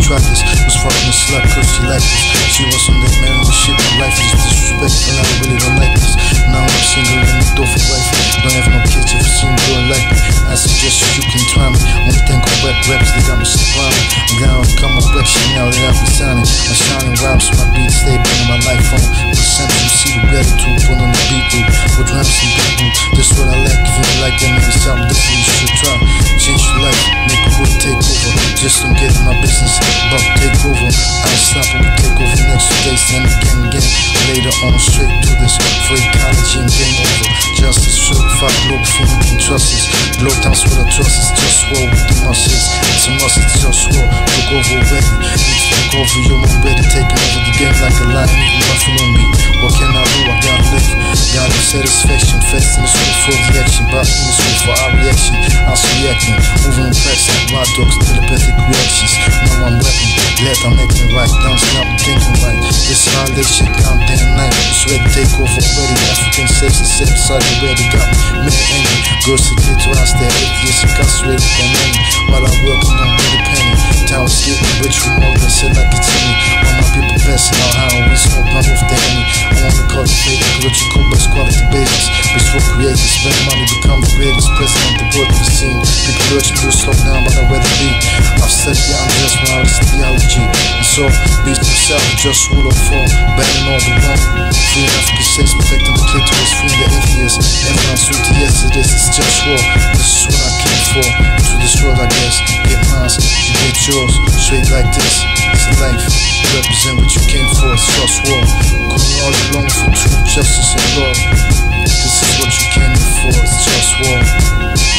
tried this. Was fucking a slut cause she liked this. She was on that man with shit, my life is disrespectful. I really don't like this. Now I'm single and the door for wife. Don't have no kids, if you see me doing like me, I suggest you can try me. Only think on rap raps, they got me sublime. I'm glad I come up back shit now that I be signing. My shining rhymes, my beats, they bring my life home. For example, you see the gratitude, put on the beat loop. With rhymes and beat loop, that's what I like. If you don't like that, maybe something different you should try. Change your life, make a world take over. Just don't get in my business, but take over. Unstoppable, take over next day, then again. Later on, straight to this free college and game over. Justice, certified, global feeling and trust us. Blow downs with our trust is just swore with the muscles. It's a must, it's just swore. Look over already, need to look over, you're already taking over the game like a lion eating buffalo meat. What can I do? I gotta live. Got no satisfaction, fast in the school for the action, back in the school for our reaction. I was reacting, moving and pressing, wild dogs, telepathic reactions. Now I'm rapping, glad I'm making right, down stop thinking right. It's all this shit down day and night. It's ready to take over already. African sex and set aside the way they got me angry. Girls to get to us, they're atheists, incarcerated by many. While I'm working on the penny, town's getting rich from all this shit like it's in me. All my people passing out how we smoke out with the enemy. I wanna cultivate ecological best quality basis. Bitch will create this, spend money, become the greatest president the world has seen. People urge me to slow down, but I'd rather be. I've studied the unjust when I was theology. And so, beast himself, just rule of fall, banning all the wrong. Free African sex, protecting the clitoris, freeing the atheists. Everyone's with the yes, it is, it's just war. This is what I came for, into this world I guess. Get mine, you get yours, straight like this. It's a life, represent what you came for, it's just war. Going all along for truth, justice and love. This is what you came here for, it's just war.